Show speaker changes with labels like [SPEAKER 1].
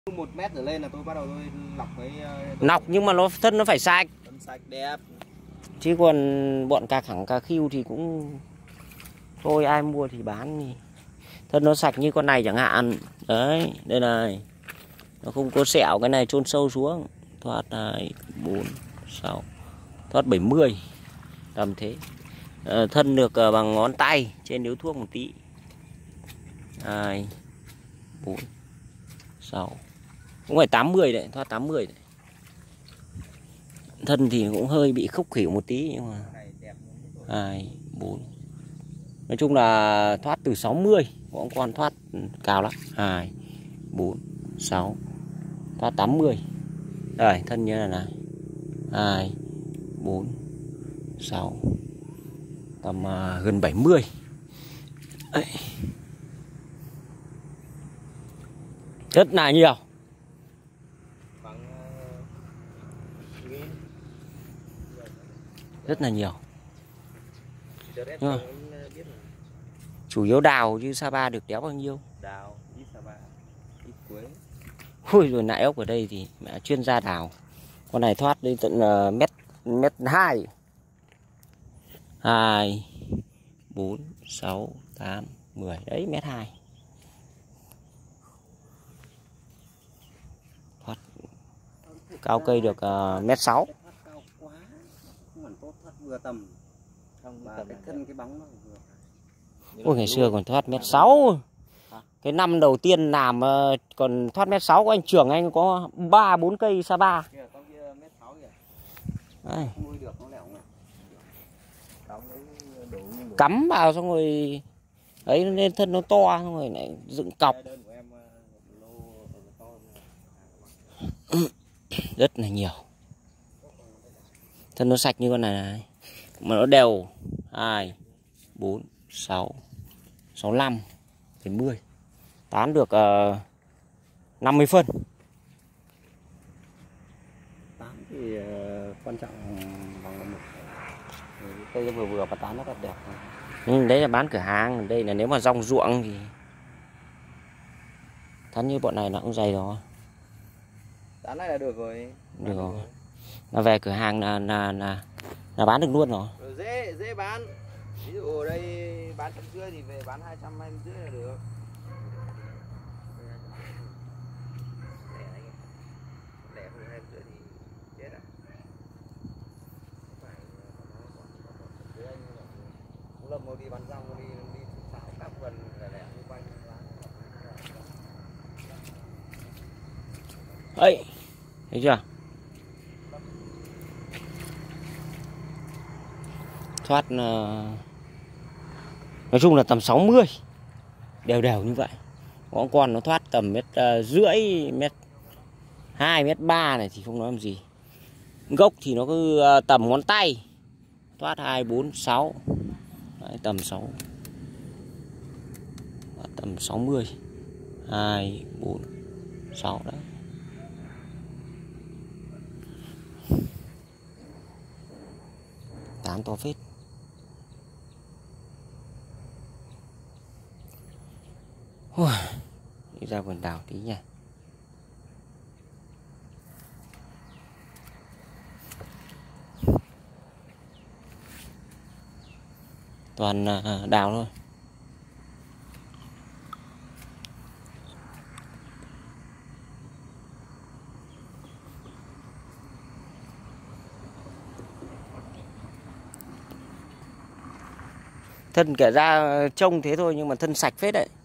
[SPEAKER 1] 1 mét trở lên là tôi bắt đầu tôi lọc với
[SPEAKER 2] nọc, nhưng mà thân nó phải sạch.
[SPEAKER 1] thân sạch đẹp.
[SPEAKER 2] Chứ còn bọn cà khẳng cà khiu thì cũng thôi, ai mua thì bán đi. Thân nó sạch như con này chẳng hạn. Đấy, đây này. Nó không có sẹo, cái này chôn sâu xuống. Thoát 2, 4, 6. Thoát 70. Tầm thế. Thân được bằng ngón tay, trên điếu thuốc một tí. 2, 4, 6. Cũng phải 80 đấy, thoát 80 đấy. Thân thì cũng hơi bị khúc khỉu một tí, nhưng mà 2, 4. Nói chung là thoát từ 60. Có con thoát cao lắm. 2, 4, 6. Thoát 80. Rồi, thân như này. 2, 4, 6. Tầm gần 70. Đấy. Rất là nhiều. Rất là nhiều. Chủ yếu đào chứ Sapa được đéo bao nhiêu.
[SPEAKER 1] Đào, ít Sapa, ít quế.
[SPEAKER 2] Ôi rồi nại ốc ở đây thì mẹ chuyên gia đào. Con này thoát đến tận mét 2. 2, 4, 6, 8, 10. Đấy, mét 2. Thoát cao cây được mét 6.
[SPEAKER 1] Cao quá. Không hẳn tốt, thoát vừa tầm. Không, mà cái thân cái bóng nó vừa.
[SPEAKER 2] Ôi ngày xưa còn thoát mét 6. Cái năm đầu tiên làm còn thoát mét 6 của anh trưởng, anh có 3-4 cây Sapa. Đây. Cắm vào xong rồi ấy lên thân nó to, xong rồi lại dựng cọc. Rất là nhiều. Thân nó sạch như con này, mà nó đều. 2, 4, 6, 65, 70. Tán được 50 phân.
[SPEAKER 1] Tán thì quan trọng bằng một cây vừa vừa và tán nó rất đẹp.
[SPEAKER 2] Nhưng đấy là bán cửa hàng, đây là nếu mà rong ruộng thì tán như bọn này nó cũng dày rồi.
[SPEAKER 1] Tán này là được rồi.
[SPEAKER 2] Được rồi. Là về cửa hàng là bán được luôn rồi.
[SPEAKER 1] Dễ bán. Ví dụ ở đây bán 150 thì về bán 250 là được. Lẻ hơn 250 thì chết à. Lâm đi bán rong, đi xảo các vườn lẻ như quanh
[SPEAKER 2] Ấy, thấy chưa? Thoát nói chung là tầm 60. Đều đều như vậy. Có con nó thoát tầm mét rưỡi, mét 2, mét 3 này thì không nói làm gì. Gốc thì nó cứ tầm ngón tay. Thoát 2, 4, 6. Đấy, tầm 6. Tầm 60. 2, 4, 6 đấy. Tán to phết. Đi ra vườn đào tí nha. Toàn đào thôi. Thân kể ra trông thế thôi nhưng mà thân sạch phết đấy.